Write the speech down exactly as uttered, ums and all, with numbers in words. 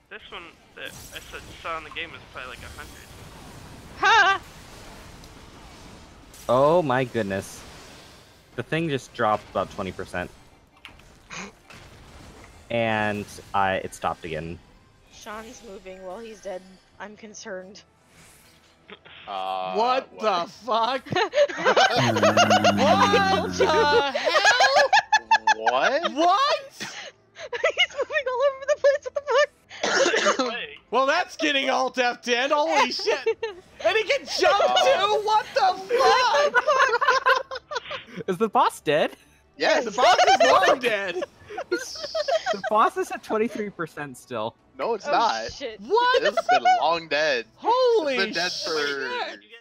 This one that I said saw in the game was probably like a hundred. Ha! Oh my goodness. The thing just dropped about twenty percent. And I it stopped again. Sean's moving while he's dead. I'm concerned. Uh, what, what the fuck? What What the hell? What? What? He's moving all over the place. What the fuck? Hey, Well, that's getting alt F ten. Holy shit! And he can jump Oh. too. What the fuck? Is the boss dead? Yes. The boss is long dead. The boss is at twenty-three percent still. No, it's Oh not. shit. What? This has been long dead. Holy It's been dead shit. for you get